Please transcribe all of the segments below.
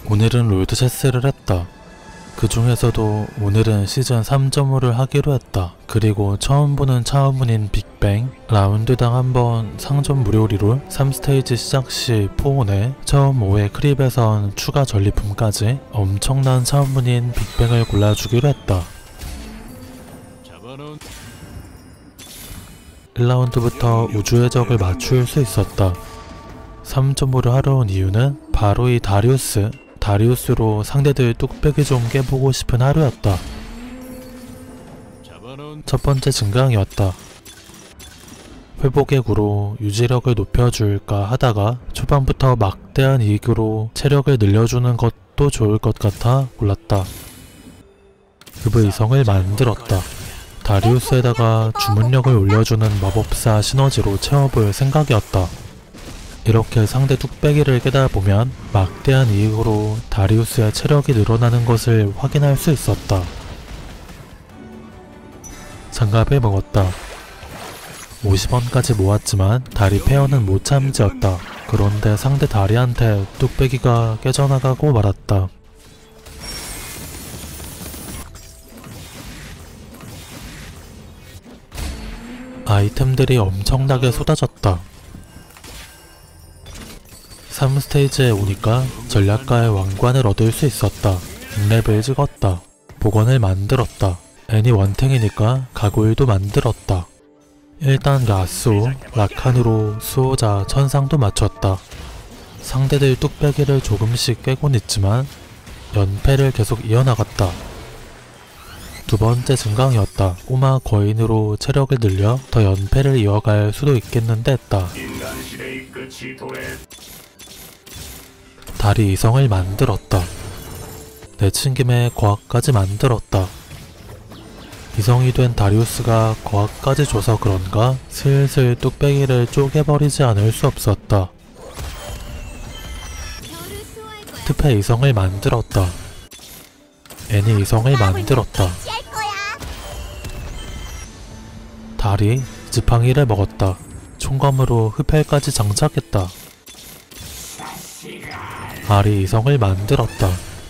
오늘은 롤드체스를 했다. 그 중에서도 오늘은 시즌 3.5를 하기로 했다. 그리고 처음 보는 차원문인 빅뱅, 라운드당 한번 상점 무료 리롤, 3스테이지 시작 시 포온에 처음 5회 크립에선 추가 전리품까지 엄청난 차원문인 빅뱅을 골라주기로 했다. 1라운드부터 우주의 적을 맞출 수 있었다. 3.5를 하러 온 이유는 바로 이 다리우스로 상대들 뚝배기 좀 깨보고 싶은 하루였다. 첫 번째 증강이었다. 회복의 구로 유지력을 높여줄까 하다가 초반부터 막대한 이익으로 체력을 늘려주는 것도 좋을 것 같아 골랐다. 급의 이성을 만들었다. 다리우스에다가 주문력을 올려주는 마법사 시너지로 채워볼 생각이었다. 이렇게 상대 뚝배기를 깨다보면 막대한 이익으로 다리우스의 체력이 늘어나는 것을 확인할 수 있었다. 장갑을 먹었다. 50원까지 모았지만 다리 페어는 못 참지였다. 그런데 상대 다리한테 뚝배기가 깨져나가고 말았다. 아이템들이 엄청나게 쏟아졌다. 3스테이지에 오니까 전략가의 왕관을 얻을 수 있었다. 6렙을 찍었다. 복원을 만들었다. 애니 원탱이니까 가골도 만들었다. 일단 야수, 라칸으로 수호자 천상도 맞췄다. 상대들 뚝배기를 조금씩 깨곤 있지만 연패를 계속 이어나갔다. 두 번째 증강이었다. 꼬마 거인으로 체력을 늘려 더 연패를 이어갈 수도 있겠는데 했다. 다리 이성을 만들었다. 내친김에 거학까지 만들었다. 이성이 된 다리우스가 거학까지 줘서 그런가 슬슬 뚝배기를 쪼개버리지 않을 수 없었다. 특패 이성을 만들었다. 애니 이성을 만들었다. 다리, 지팡이를 먹었다. 총검으로 흡혈까지 장착했다. 아리 이성을 만들었다.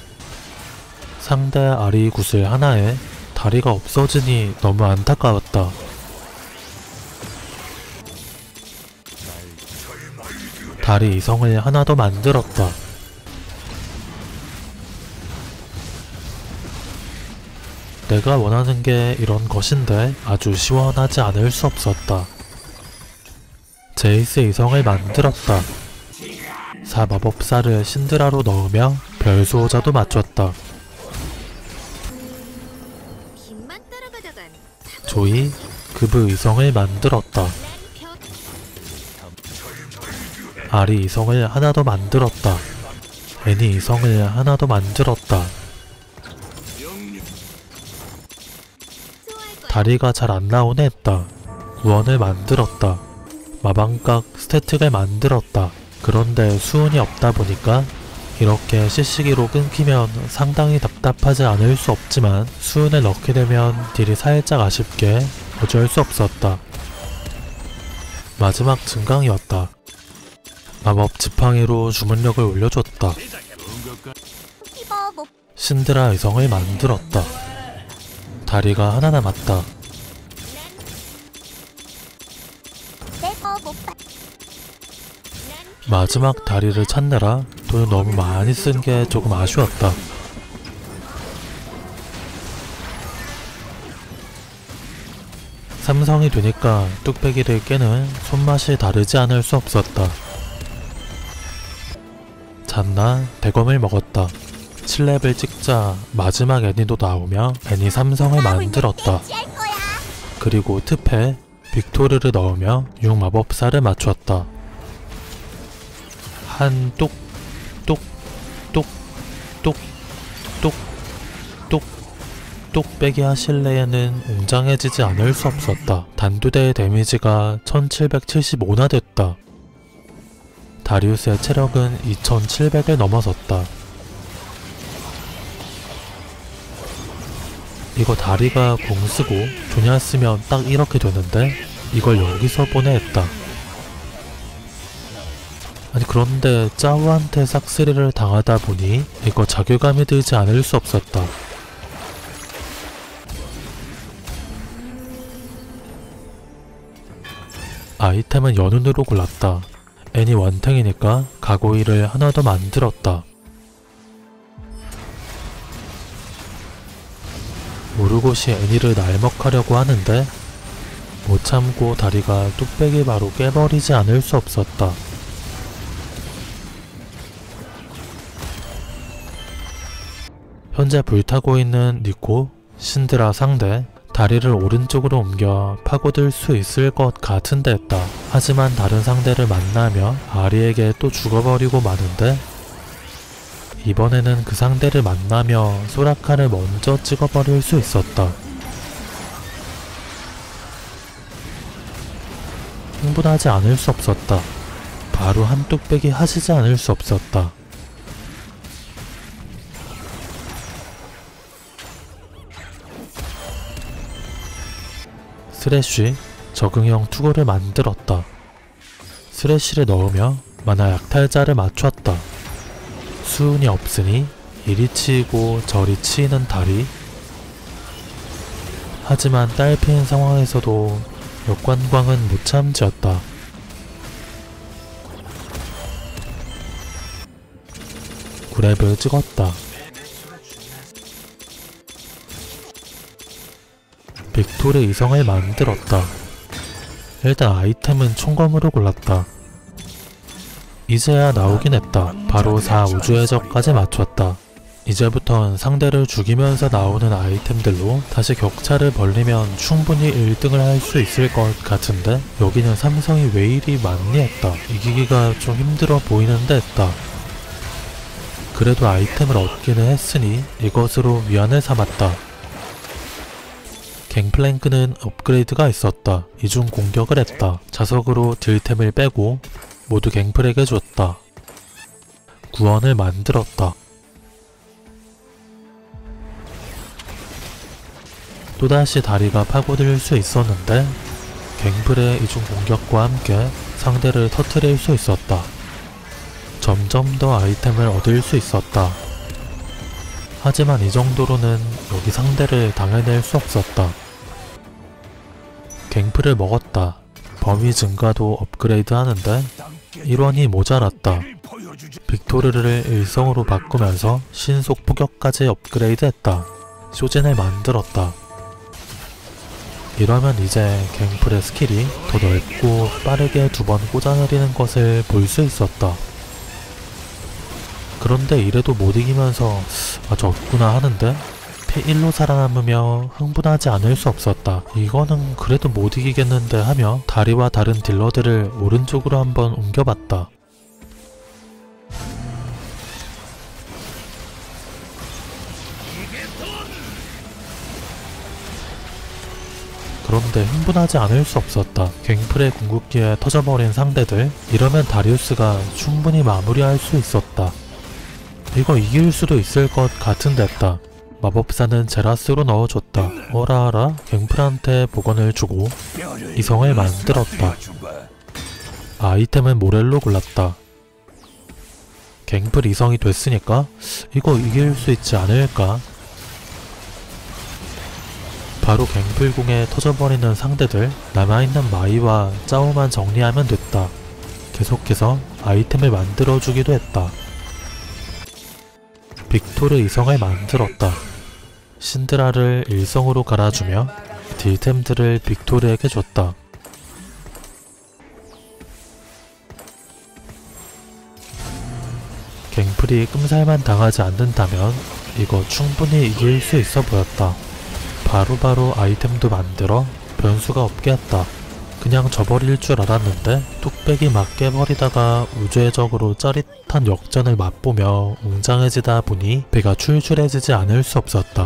상대 아리 구슬 하나에 다리가 없어지니 너무 안타까웠다. 다리 이성을 하나 더 만들었다. 내가 원하는 게 이런 것인데 아주 시원하지 않을 수 없었다. 제이스 이성을 만들었다. 4마법사를 신드라로 넣으며 별수호자도 맞췄다. 조이, 급의 이성을 만들었다. 아리 이성을 하나 더 만들었다. 애니 이성을 하나 더 만들었다. 다리가 잘 안 나오네 했다. 구원을 만들었다. 마방각 스태틱을 만들었다. 그런데 수은이 없다 보니까 이렇게 CC기로 끊기면 상당히 답답하지 않을 수 없지만 수은을 넣게 되면 딜이 살짝 아쉽게 어쩔 수 없었다. 마지막 증강이었다. 마법 지팡이로 주문력을 올려줬다. 신드라 의성을 만들었다. 다리가 하나 남았다. 마지막 다리를 찾느라 돈을 너무 많이 쓴 게 조금 아쉬웠다. 삼성이 되니까 뚝배기를 깨는 손맛이 다르지 않을 수 없었다. 잤나? 대검을 먹었다. 7렙을 찍자 마지막 애니도 나오며 애니 삼성을 만들었다. 그리고 특패 빅토르를 넣으며 6마법사를 맞췄다. 한 뚝, 뚝, 뚝, 뚝, 뚝, 뚝, 뚝배기 하실래에는 웅장해지지 않을 수 없었다. 단두대의 데미지가 1775나 됐다. 다리우스의 체력은 2700을 넘어섰다. 이거 다리가 공쓰고 조냐 쓰면 딱 이렇게 되는데 이걸 여기서 보내 했다. 아니 그런데 짜오한테 싹쓸이를 당하다 보니 이거 자괴감이 들지 않을 수 없었다. 아이템은 연운으로 골랐다. 애니 원탱이니까 가고이를 하나 더 만들었다. 모르고시 애니를 날먹하려고 하는데 못 참고 다리가 뚝배기 바로 깨버리지 않을 수 없었다. 현재 불타고 있는 니코, 신드라 상대 다리를 오른쪽으로 옮겨 파고들 수 있을 것 같은데 했다. 하지만 다른 상대를 만나며 아리에게 또 죽어버리고 마는데 이번에는 그 상대를 만나며 소라카를 먼저 찍어버릴 수 있었다. 흥분하지 않을 수 없었다. 바로 한 뚝배기 하시지 않을 수 없었다. 스래쉬, 적응형 투구를 만들었다. 스래쉬를 넣으며 만화 약탈자를 맞췄다. 수운이 없으니 이리 치이고 저리 치이는 다리. 하지만 딸피인 상황에서도 역관광은 못 참지었다. 그랩을 찍었다. 빅토르 이성을 만들었다. 일단 아이템은 총검으로 골랐다. 이제야 나오긴 했다. 바로 4 우주의 적까지 맞췄다. 이제부턴 상대를 죽이면서 나오는 아이템들로 다시 격차를 벌리면 충분히 1등을 할 수 있을 것 같은데 여기는 삼성이 왜 이리 많니 했다. 이기기가 좀 힘들어 보이는데 했다. 그래도 아이템을 얻기는 했으니 이것으로 위안을 삼았다. 갱플랭크는 업그레이드가 있었다. 이중 공격을 했다. 자석으로 딜템을 빼고 모두 갱플에게 줬다. 구원을 만들었다. 또다시 다리가 파고들 수 있었는데 갱플의 이중 공격과 함께 상대를 터뜨릴 수 있었다. 점점 더 아이템을 얻을 수 있었다. 하지만 이 정도로는 여기 상대를 당해낼 수 없었다. 갱플을 먹었다. 범위 증가도 업그레이드 하는데 1원이 모자랐다. 빅토르를 일성으로 바꾸면서 신속 포격까지 업그레이드 했다. 쇼젠을 만들었다. 이러면 이제 갱플의 스킬이 더 넓고 빠르게 2번 꽂아내리는 것을 볼 수 있었다. 그런데 이래도 못 이기면서 졌구나 하는데 P1로 살아남으며 흥분하지 않을 수 없었다. 이거는 그래도 못 이기겠는데 하며 다리와 다른 딜러들을 오른쪽으로 한번 옮겨봤다. 그런데 흥분하지 않을 수 없었다. 갱플의 궁극기에 터져버린 상대들, 이러면 다리우스가 충분히 마무리할 수 있었다. 이거 이길 수도 있을 것 같은데 했다. 마법사는 제라스로 넣어줬다. 어라라 갱플한테 복원을 주고 이성을 만들었다. 아이템은 모렐로 골랐다. 갱플 이성이 됐으니까 이거 이길 수 있지 않을까? 바로 갱플궁에 터져버리는 상대들, 남아있는 마이와 짜오만 정리하면 됐다. 계속해서 아이템을 만들어주기도 했다. 빅토르 이성을 만들었다. 신드라를 일성으로 갈아주며 딜템들을 빅토르에게 줬다. 갱플이 끔살만 당하지 않는다면 이거 충분히 이길 수 있어 보였다. 바로바로 아이템도 만들어 변수가 없게 했다. 그냥 져버릴 줄 알았는데 뚝배기 막 깨버리다가 우주의 적으로 짜릿한 역전을 맛보며 웅장해지다 보니 배가 출출해지지 않을 수 없었다.